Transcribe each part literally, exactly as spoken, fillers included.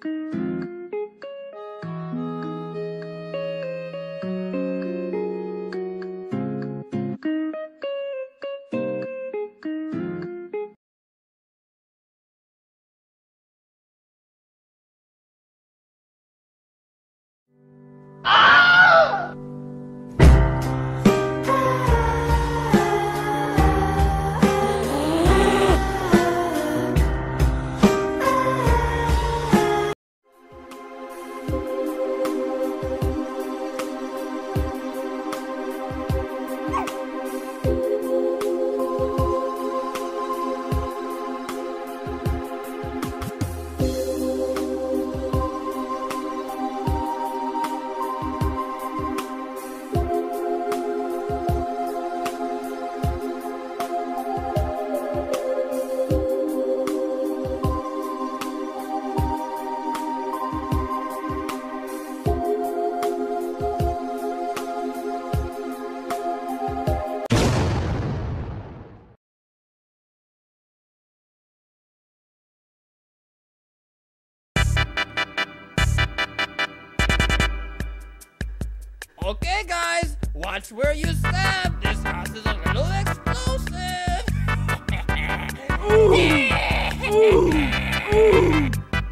Okay, guys, watch where you step. This house is a little explosive. Ooh. Ooh. Ooh.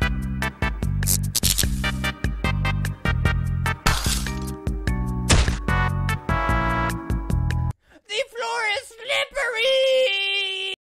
The floor is slippery.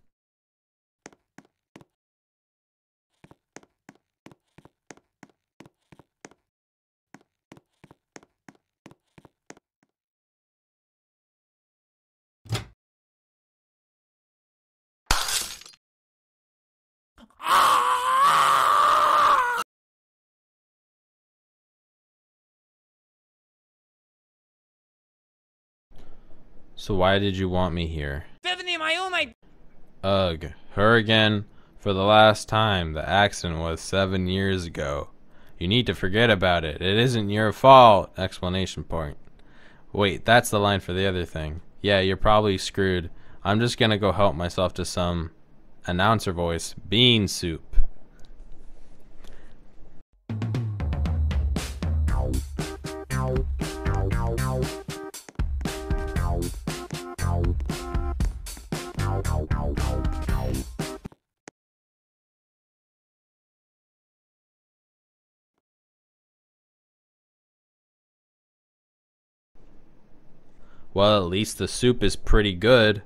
So why did you want me here? Tifany Mayumi. Ugh, her again? For the last time. The accident was seven years ago. You need to forget about it. It isn't your fault! Explanation point. Wait, that's the line for the other thing. Yeah, you're probably screwed. I'm just gonna go help myself to some announcer voice. Bean soup. Well, at least the soup is pretty good.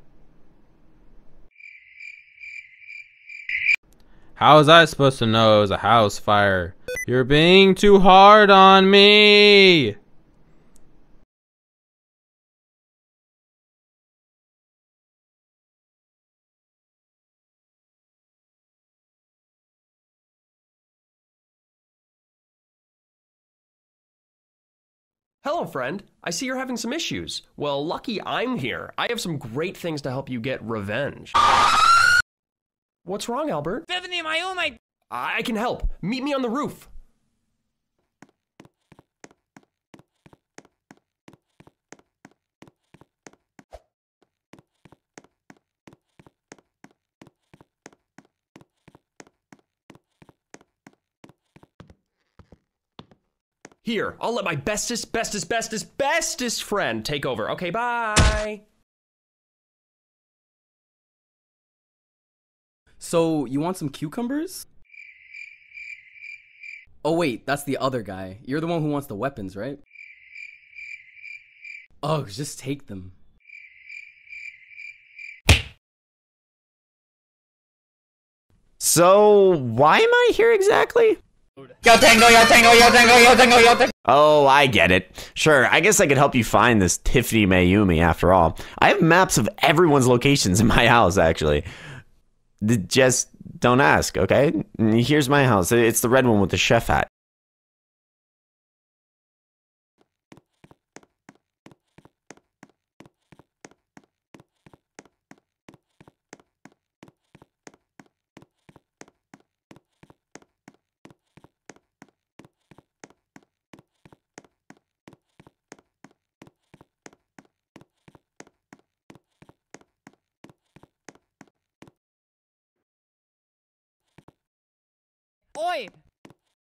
How was I supposed to know it was a house fire? You're being too hard on me! Hello, friend. I see you're having some issues. Well, lucky I'm here. I have some great things to help you get revenge. What's wrong, Albert? Tifany Mayumi. I can help. Meet me on the roof. Here, I'll let my bestest, bestest, bestest, bestest friend take over. Okay, bye. So, you want some cucumbers? Oh wait, that's the other guy. You're the one who wants the weapons, right? Oh, just take them. So, why am I here exactly? Yo tengo, yo tengo, yo tengo, yo tengo, yo tengo. Oh, I get it. Sure, I guess I could help you find this Tifany Mayumi after all. I have maps of everyone's locations in my house, actually. Just don't ask, okay? Here's my house. It's the red one with the chef hat. Oi!